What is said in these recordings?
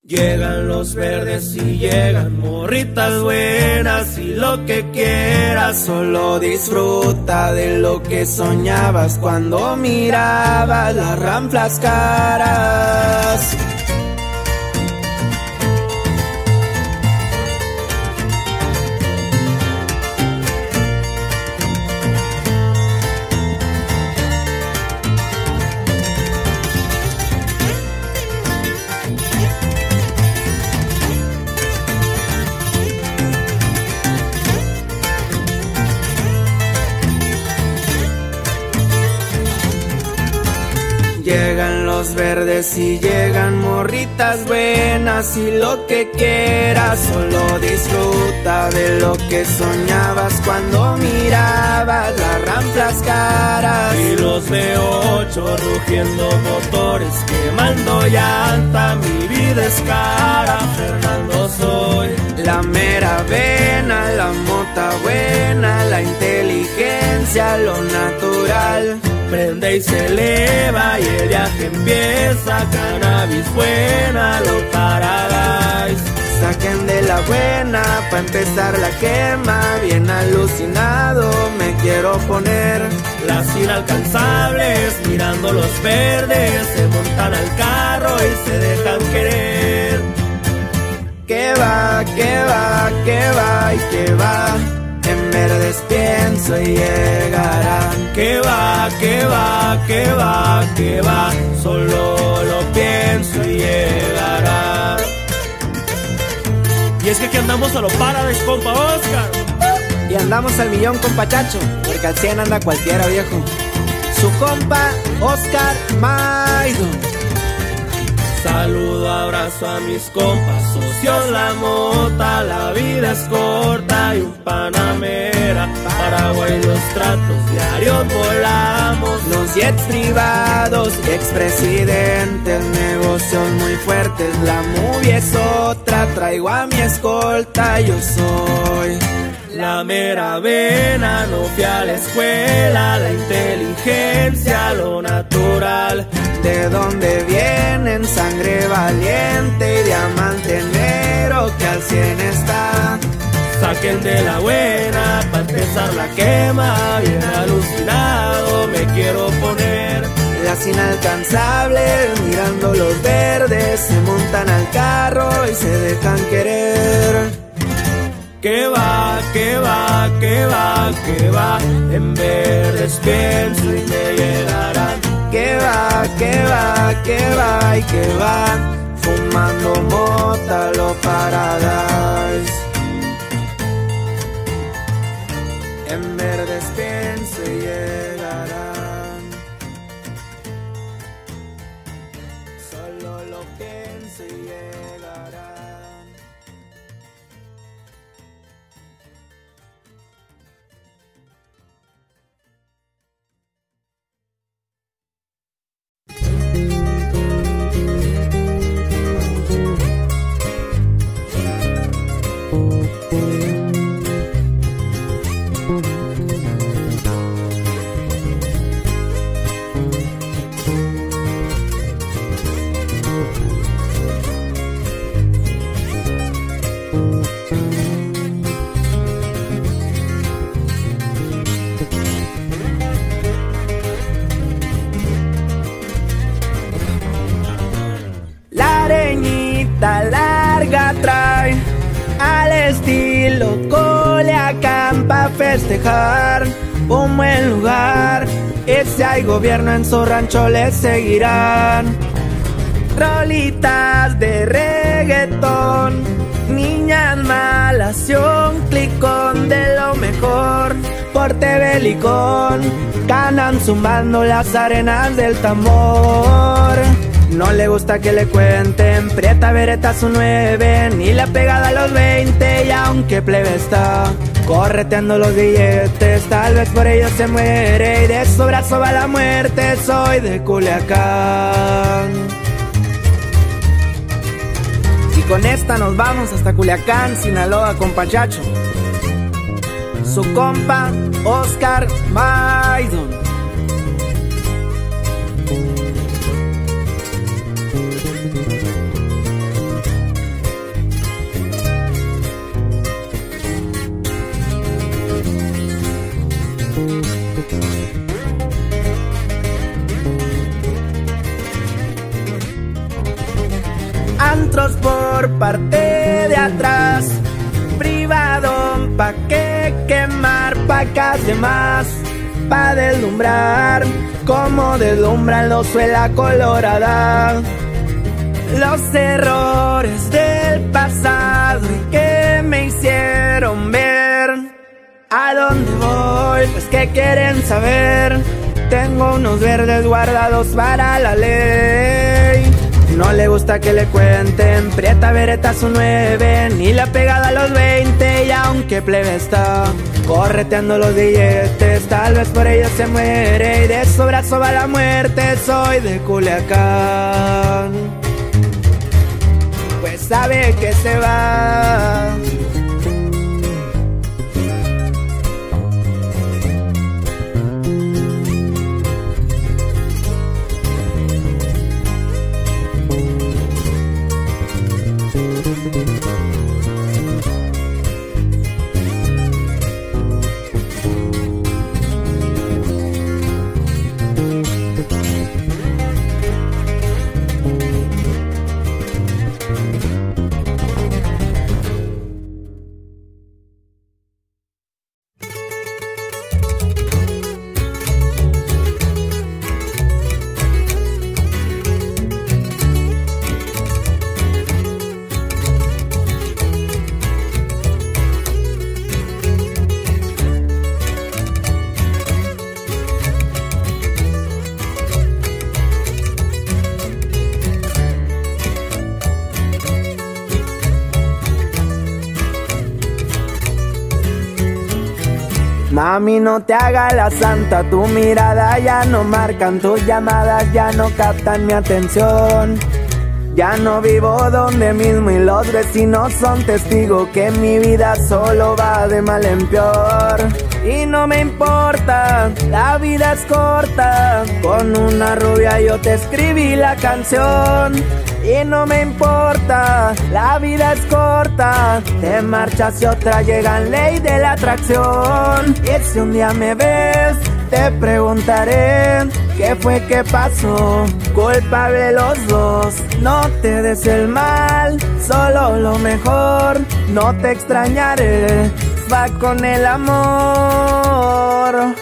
Llegan los verdes y llegan morritas buenas, y lo que quieras, solo disfruta de lo que soñabas cuando mirabas las ramplas caras. Llegan los verdes y llegan morritas buenas, y lo que quieras, solo disfruta de lo que soñabas cuando mirabas las ramplas caras. Y los V8 rugiendo motores, quemando llanta, mi vida es cara. Fernando soy, la mera vena, la mota buena, la inteligencia, lo natural. Prende y se eleva y el viaje empieza, cannabis buena, lo paradise. Saquen de la buena pa' empezar la quema, bien alucinado me quiero poner. Las inalcanzables mirando los verdes, se montan al carro y se dejan querer. Que va, que va, que va y que va, en verdes pienso y llegarán. Que va, que va, que va, que va, solo lo pienso y llegará. Y es que aquí andamos a lo Paradise, compa Oscar. Y andamos al millón, compa Chacho, porque al 100 anda cualquiera, viejo. Su compa Oscar Maidon. Saludo, abrazo a mis compas, socios, la mota, la vida es corta y un Panamera, Paraguay los tratos diarios volamos. Los jets privados, expresidentes, negocios muy fuertes, la movie es otra, traigo a mi escolta, yo soy la mera vena, no fui a la escuela, la inteligencia, lo natural. De donde vienen sangre valiente y diamante negro que al 100 está. Saquen de la buena pa' empezar la quema, bien alucinado me quiero poner. Las inalcanzables mirando los verdes, se montan al carro y se dejan querer. Que va, que va, que va, que va, en verdes pienso y me llegarán. Que va, que va, que va y que va, fumando mota, lo Paradise. En verdes pienso y llegarán. Solo lo pienso y llegarán. Larga trae al estilo Culiacán pa' festejar un buen lugar. Y si hay gobierno en su rancho le seguirán. Rolitas de reggaetón, niñas malas y un clicón de lo mejor. Porte Licón, canan zumbando las arenas del tambor. No le gusta que le cuenten, prieta vereta su 9, ni la pegada a los 20. Y aunque plebe está correteando los billetes, tal vez por ello se muere. Y de su brazo va la muerte, soy de Culiacán. Y con esta nos vamos hasta Culiacán, Sinaloa, compa Chacho. Su compa Oscar Maidon. antros por parte de atrás, privado pa' que quemar, pacas de más, pa' deslumbrar, como deslumbran los suela colorada. Los errores del pasado y que me hicieron ver a dónde voy, pues que quieren saber. Tengo unos verdes guardados para la ley. No le gusta que le cuenten, prieta vereta su 9, ni la pegada a los 20. Y aunque plebe está correteando los billetes, tal vez por ello se muere y de su brazo va la muerte. Soy de Culiacán, pues sabe que se va. Mami, no te hagas la santa, tu mirada ya no marcan, tus llamadas ya no captan mi atención. Ya no vivo donde mismo y los vecinos son testigos que mi vida solo va de mal en peor. Y no me importa, la vida es corta, con una rubia yo te escribí la canción. Y no me importa, la vida es corta, te marchas y otra llega en ley de la atracción. Y si un día me ves, te preguntaré qué fue que pasó, culpable los dos. No te des el mal, solo lo mejor, no te extrañaré, va con el amor.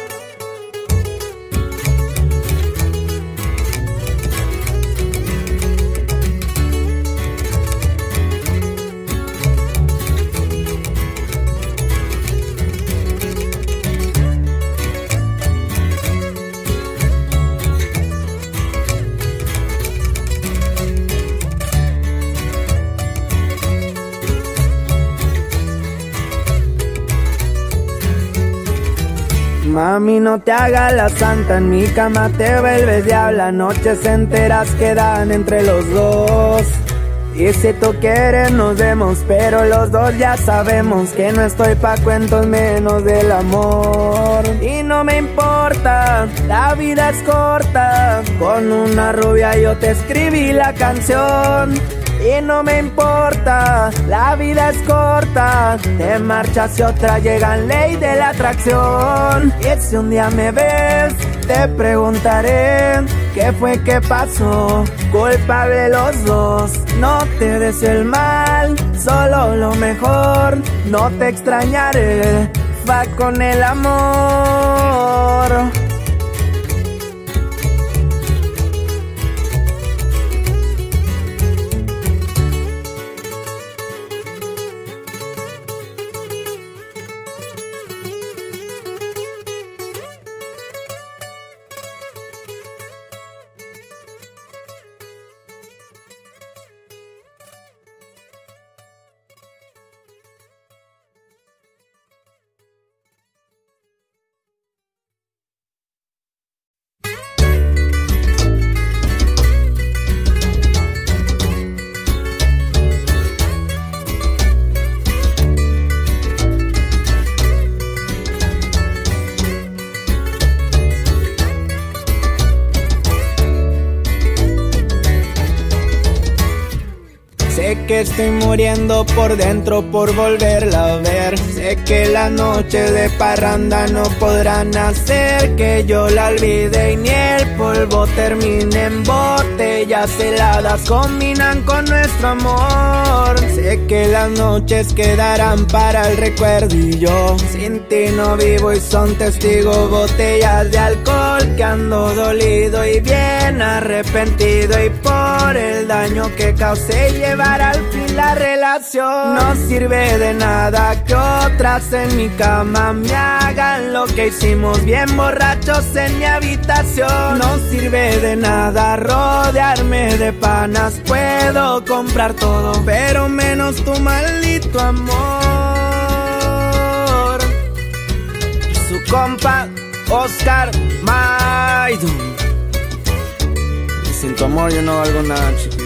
Mami, no te hagas la santa, en mi cama te vuelves diabla, noches enteras quedan entre los dos. Y si tú quieres nos vemos, pero los dos ya sabemos que no estoy pa' cuentos menos del amor. Y no me importa, la vida es corta, con una rubia yo te escribí la canción. Y no me importa, la vida es corta, te marchas y otra llega en ley de la atracción. Y si un día me ves, te preguntaré qué fue que pasó, culpable los dos. No te des el mal, solo lo mejor, no te extrañaré, va con el amor. que estoy muriendo por dentro por volverla a ver. Sé que las noches de parranda no podrán hacer que yo la olvide y ni el polvo termine en botellas heladas combinan con nuestro amor. Sé que las noches quedarán para el recuerdo y yo sin ti no vivo y son testigos botellas de alcohol que ando dolido y bien arrepentido y por el daño que causé y llevar al fin la relación. No sirve de nada que otras en mi cama me hagan lo que hicimos bien borrachos en mi habitación. No sirve de nada rodearme de panas, puedo comprar todo pero menos tu maldito amor. Su compa Oscar Maidon. Y sin tu amor yo no valgo nada, chiquito.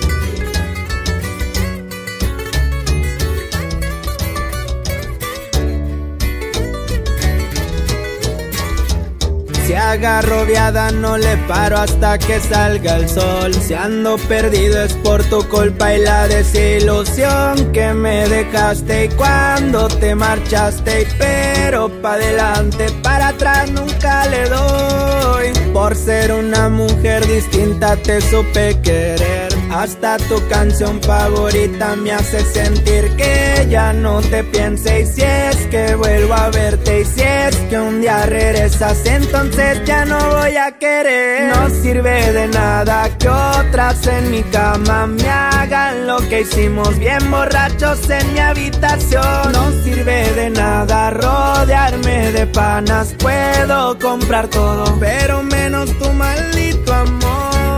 Si agarro viada no le paro hasta que salga el sol. Si ando perdido es por tu culpa y la desilusión que me dejaste y cuando te marchaste. Pero pa' adelante, para atrás nunca le doy. Por ser una mujer distinta te supe querer. Hasta tu canción favorita me hace sentir que ya no te piense. Y si es que vuelvo a verte y si es que un día regresas, entonces ya no voy a querer. No sirve de nada que otras en mi cama me hagan lo que hicimos bien borrachos en mi habitación. No sirve de nada rodearme de panas, puedo comprar todo pero menos tu maldito amor.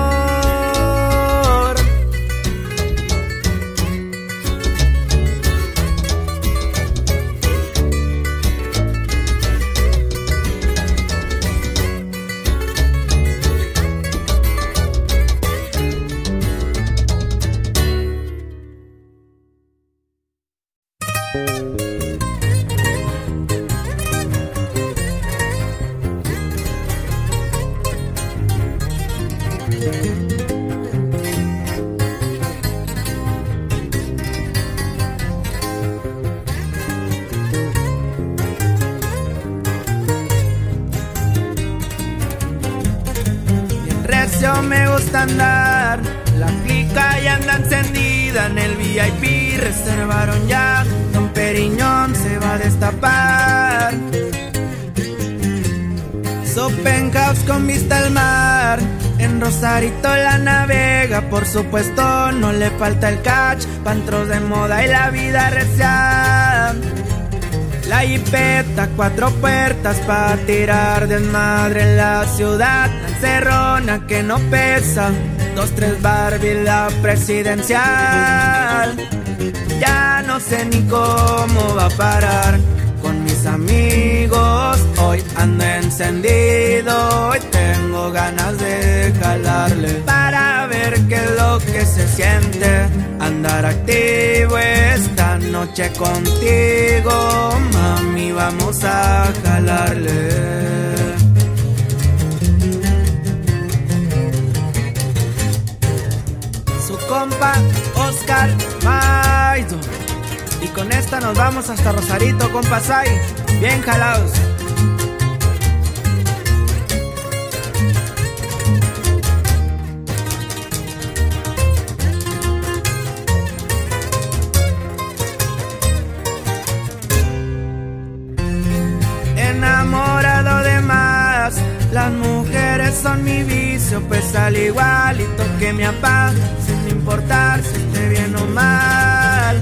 Me gusta andar, la clica ya anda encendida, en el VIP reservaron ya, Don Periñón se va a destapar. Su penthouse con vista al mar, en Rosarito la navega, por supuesto no le falta el catch, pantros de moda y la vida recia. La jipeta, 4 puertas pa' tirar desmadre en la ciudad. La encerrona que no pesa, 2, 3 Barbie la presidencial. Ya no sé ni cómo va a parar con mis amigos. Hoy ando encendido y tengo ganas de jalarle para ver qué es lo que se siente andar activo esta noche contigo, mami, vamos a jalarle. Su compa Oscar Maidon. Y con esta nos vamos hasta Rosarito, compas, ahí, bien jalados. Enamorado de más, las mujeres son mi vicio, pues al igualito que mi papá, sin importar si esté bien o mal.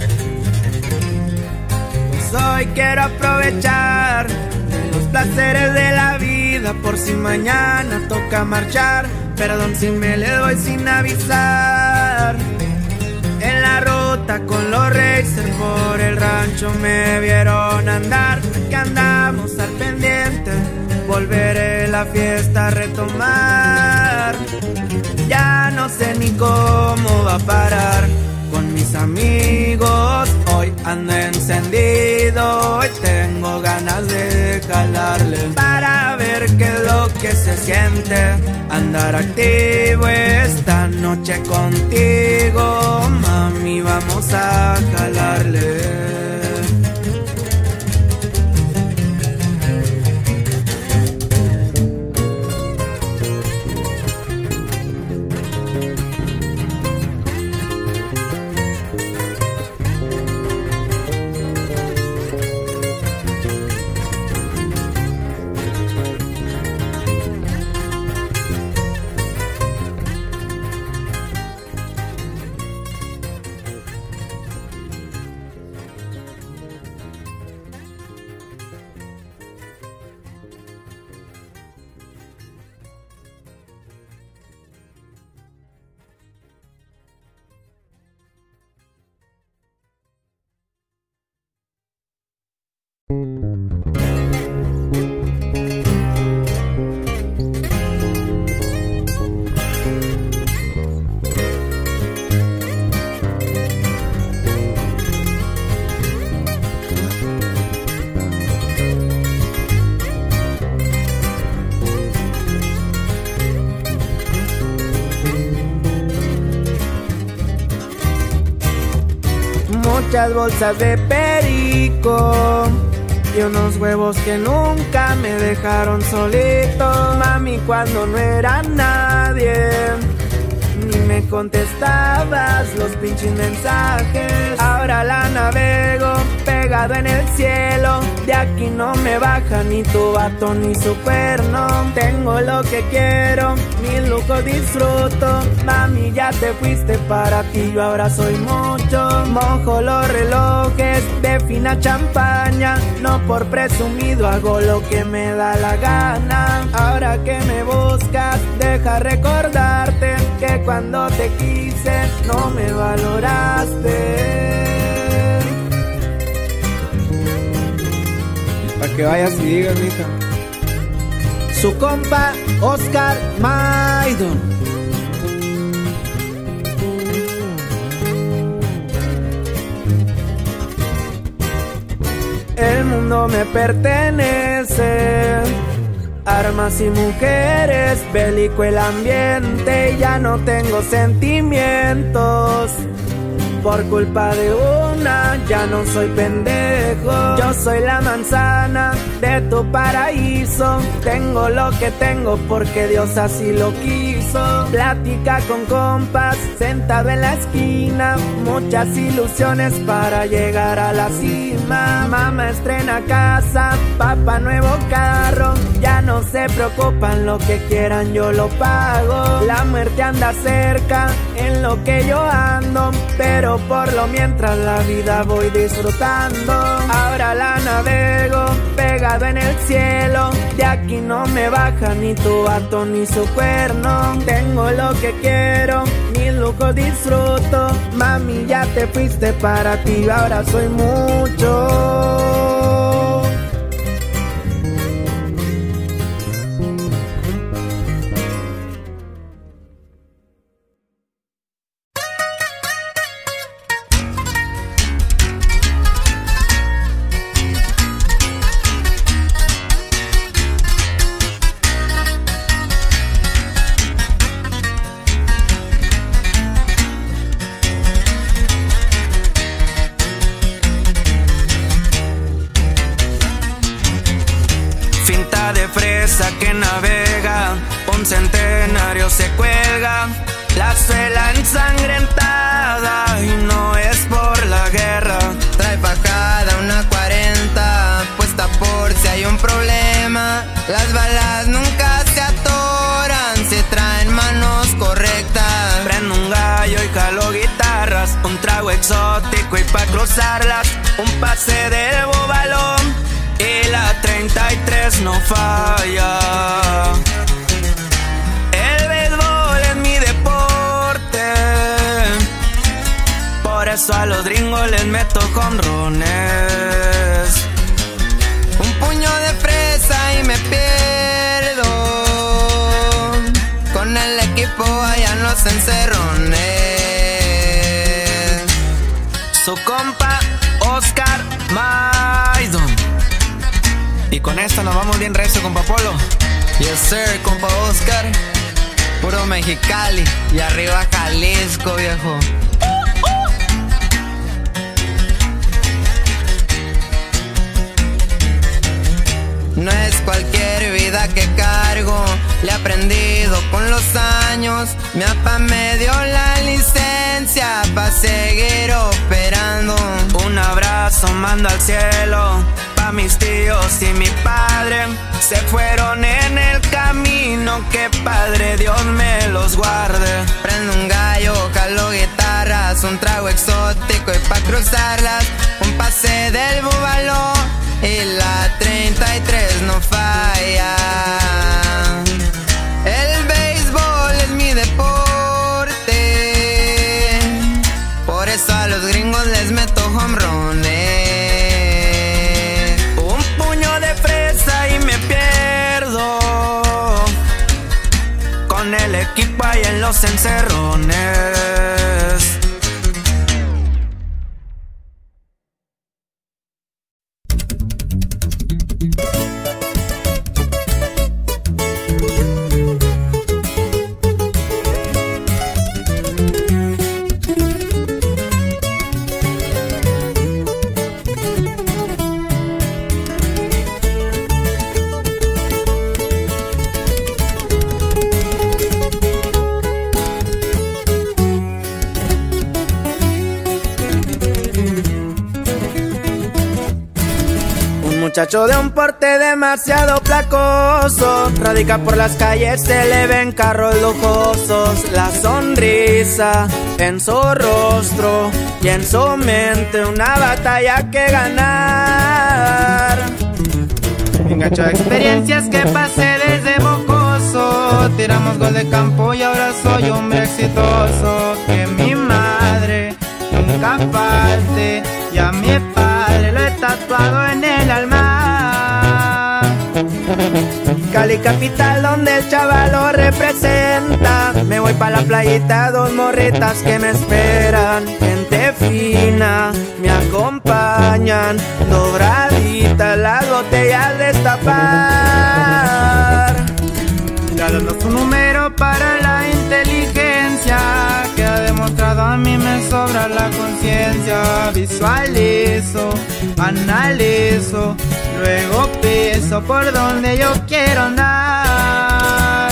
Hoy quiero aprovechar de los placeres de la vida, por si mañana toca marchar. Perdón si me le doy sin avisar. En la ruta con los racers por el rancho me vieron andar, que andamos al pendiente, volveré la fiesta a retomar. Ya no sé ni cómo va a parar con mis amigos, hoy ando encendido y tengo ganas de jalarle para ver qué es lo que se siente andar activo esta noche contigo, mami. vamos a jalarle. Muchas bolsas de perico y unos huevos que nunca me dejaron solito. Mami, cuando no era nadie, ni me contestabas los pinches mensajes. Ahora la navego pegado en el cielo, de aquí no me baja ni tu vato ni su cuerno. Tengo lo que quiero, mi lujo disfruto. Mami, ya te fuiste, para ti yo ahora soy mucho. Mojo los relojes de fina champaña, no por presumido hago lo que me da la gana. Ahora que me buscas, deja recordarte que cuando te quise no me valoraste. Para que vayas y digas, mija. Su compa Oscar Maidon. El mundo me pertenece, armas y mujeres, bélico el ambiente. Ya no tengo sentimientos, por culpa de una, ya no soy pendejo. Yo soy la manzana de tu paraíso. Tengo lo que tengo porque Dios así lo quiso. Plática con compas, sentado en la esquina. Muchas ilusiones para llegar a la cima. Mamá estrena casa, papá nuevo carro. Ya no se preocupan, lo que quieran yo lo pago. La muerte anda cerca en lo que yo ando, pero por lo mientras la vida voy disfrutando. Ahora la navego pegado en el cielo, de aquí no me baja ni tu vato ni su cuerno. Tengo lo que quiero, mi lujo disfruto. Mami, ya te fuiste, para ti yo ahora soy mucho. Que navega, un centenario se cuelga, la suela ensangrentada y no es por la guerra. Trae fajada una 40, puesta por si hay un problema. Las balas nunca se atoran, se traen manos correctas. Prendo un gallo y jalo guitarras, un trago exótico y pa' cruzarlas, un pase del bobalón. Y la 33 no falla. El béisbol es mi deporte, por eso a los gringos les meto jonrones. Un puño de fresa y me pierdo con el equipo allá en los encerrones. Su compa Oscar Maidon. Y con esto nos vamos bien recio, compa Polo. Yes sir, compa Oscar. Puro Mexicali y arriba Jalisco, viejo. le he aprendido con los años. Mi papá me dio la licencia pa' seguir operando. Un abrazo mando al cielo pa' mis tíos y mi padre. Se fueron en el camino, que Padre Dios me los guarde. Prendo un gallo, calo guitarras, un trago exótico y pa' cruzarlas un pase del Búbalo y la 33 no falla. El béisbol es mi deporte, por eso a los gringos les meto hombrones. Un puño de fresa y me pierdo con el equipo ahí en los encerrones. Muchacho de un porte demasiado placoso, radica por las calles, se le ven carros lujosos. La sonrisa en su rostro y en su mente una batalla que ganar. Engancho de experiencias que pasé desde mocoso, tiramos gol de campo y ahora soy hombre exitoso. Que mi madre nunca falte y a mi padre lo he tatuado en el alma. Cali capital donde el chaval lo representa. Me voy pa' la playita, dos morritas que me esperan. Gente fina me acompañan, dobraditas las botellas destapar. Ya dando su número para la inteligencia, que ha demostrado a mí me sobra la conciencia. Visualizo, analizo, luego pienso por donde yo quiero andar.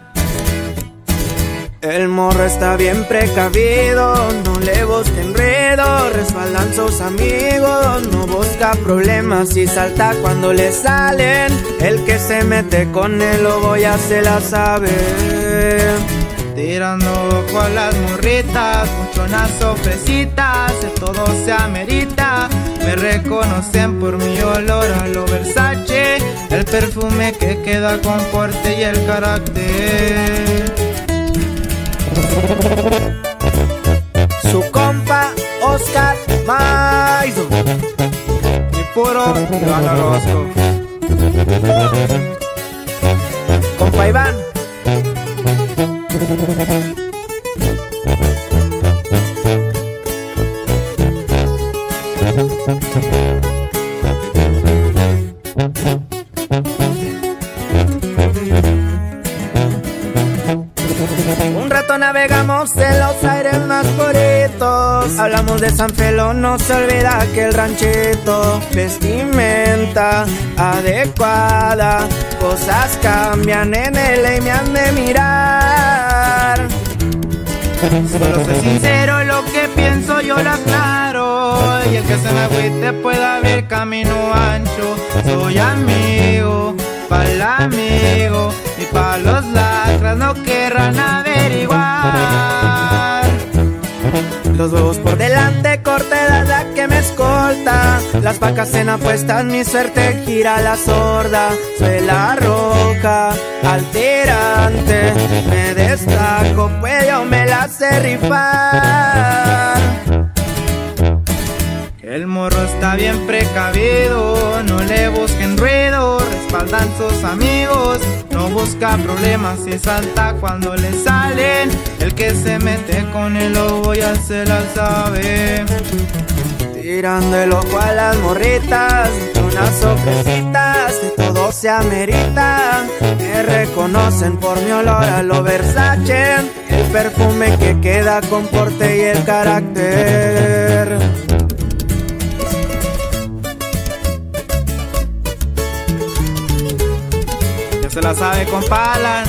El morro está bien precavido, no le busca enredo, respaldan sus amigos, no busca problemas y salta cuando le salen. El que se mete con el lobo ya se la sabe. Tirando ojo a las morritas, muchonazo fresitas, de todo se amerita. Me reconocen por mi olor a lo Versace, el perfume que queda con porte y el carácter. Su compa Oscar Maizo y puro Iván Orozco. Compa Iván. Un rato navegamos en los aires más puritos, hablamos de San Felo, no se olvida que el ranchito. Vestimenta adecuada, cosas cambian en él y me han de mirar. Solo soy sincero, lo que pienso yo lo aclaro, y el que se me agüite puede abrir camino ancho. Soy amigo pa'l amigo y pa' los lacras no querrán averiguar. Los huevos por delante, corte la que me escolta. Las vacas en apuestas, mi suerte gira la sorda. Soy la roja, al tirante, me destaco, pues yo me la sé rifar. El morro está bien precavido, no le busquen ruido, respaldan sus amigos, no busca problemas y salta cuando le salen. El que se mete con el lobo ya se la sabe. Tirando el ojo a las morritas, unas sorpresitas, que todo se amerita. Me reconocen por mi olor a lo Versace, el perfume que queda con porte y el carácter. Se la sabe, de Compala.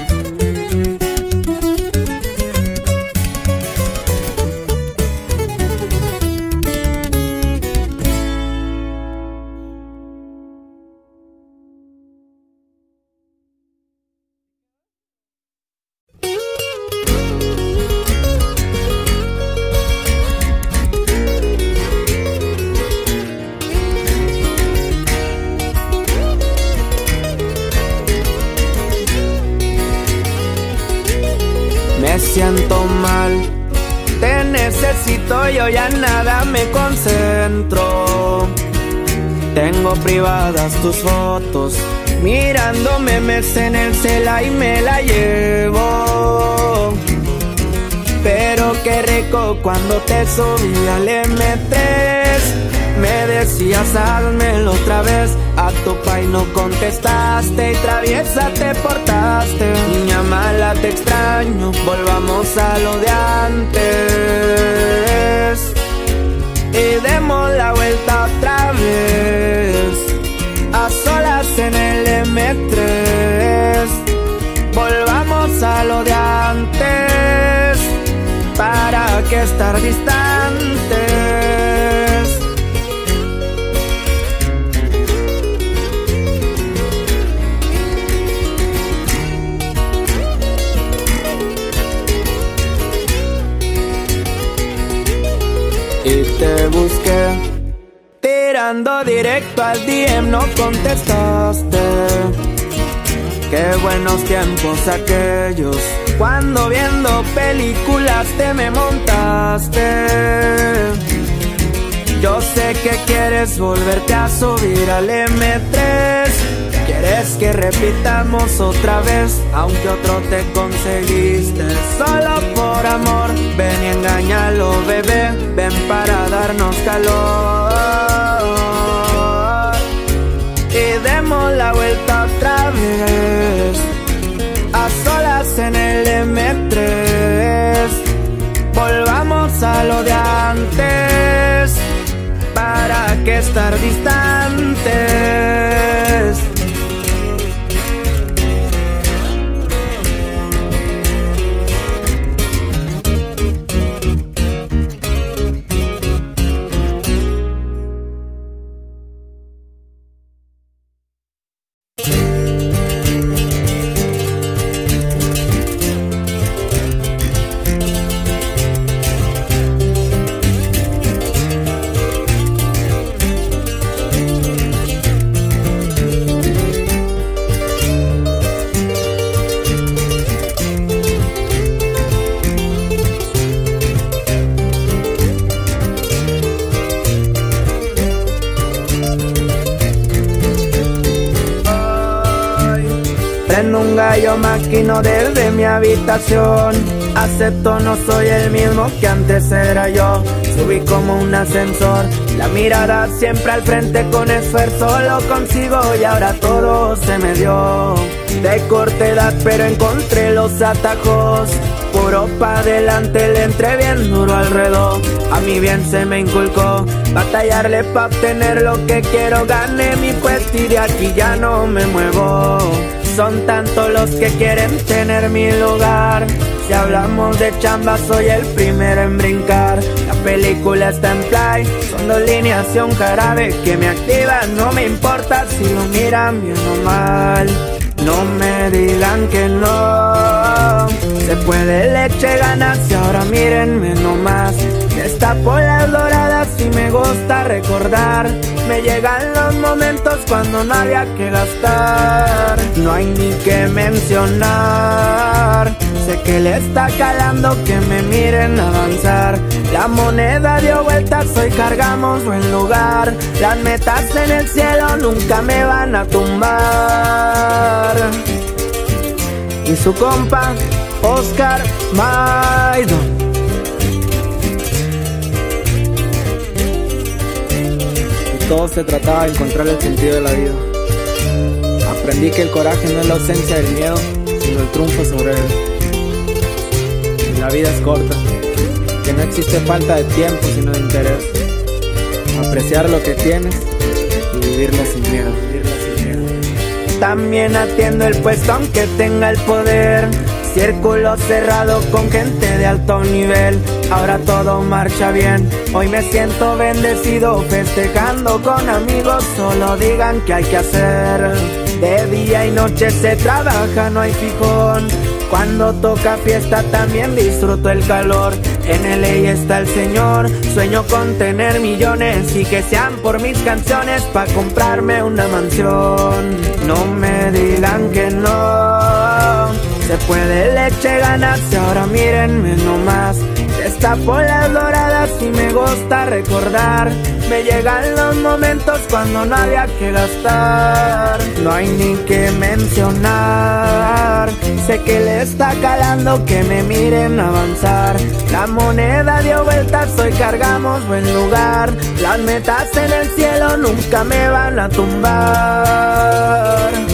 Me siento mal, te necesito, yo ya nada me concentro. Tengo privadas tus fotos, mirando memes en el cela y me la llevo. Pero qué rico cuando te subí al M3. Me decías házmelo otra vez, a tu pai no contestaste y traviesa te portaste. Niña mala te extraño, volvamos a lo de antes y demos la vuelta otra vez, a solas en el M3. Volvamos a lo de antes, ¿para qué estar distantes? Y te busqué, tirando directo al DM no contestaste. Qué buenos tiempos aquellos, cuando viendo películas te me montaste. Yo sé que quieres volverte a subir al M3. Quieres que repitamos otra vez, aunque otro te conseguiste. Solo por amor, ven y engáñalo, bebé. Ven para darnos calor y demos la vuelta otra vez, a solas en el M3. Volvamos a lo de antes, ¿para qué estar distantes? Prendo un gallo, maquino desde mi habitación. Acepto, no soy el mismo que antes era yo. Subí como un ascensor, la mirada siempre al frente, con esfuerzo lo consigo y ahora todo se me dio. De corta edad pero encontré los atajos, puro pa' adelante le entré bien duro alrededor. A mí bien se me inculcó batallarle pa' obtener lo que quiero. Gané mi puesto y de aquí ya no me muevo. Son tantos los que quieren tener mi lugar. Si hablamos de chamba soy el primero en brincar. La película está en play, son 2 líneas y un jarabe que me activan. No me importa si lo miran bien o mal, no me digan que no. Se puede, le eché ganas y ahora mírenme nomás. Destapo las doradas y me gusta recordar. Me llegan los momentos cuando no había que gastar. No hay ni que mencionar. Sé que le está calando que me miren avanzar. La moneda dio vueltas, hoy cargamos buen lugar. Las metas en el cielo nunca me van a tumbar. Y su compa, Oscar Maidon. Todo se trataba de encontrar el sentido de la vida. Aprendí que el coraje no es la ausencia del miedo, sino el triunfo sobre él. Y la vida es corta, que no existe falta de tiempo sino de interés. Apreciar lo que tienes y vivirlo sin miedo. también atiendo el puesto aunque tenga el poder. Círculo cerrado con gente de alto nivel, ahora todo marcha bien. Hoy me siento bendecido, festejando con amigos, solo digan qué hay que hacer. De día y noche se trabaja, no hay fijón. Cuando toca fiesta también disfruto el calor. En LA está el señor, sueño con tener millones y que sean por mis canciones pa' comprarme una mansión. No me digan que no, se puede, le eché ganas y ahora mírenme nomás. Destapo las doradas y me gusta recordar. Me llegan los momentos cuando no había que gastar. No hay ni que mencionar, sé que le está calando que me miren avanzar. La moneda dio vueltas, hoy cargamos buen lugar. Las metas en el cielo nunca me van a tumbar.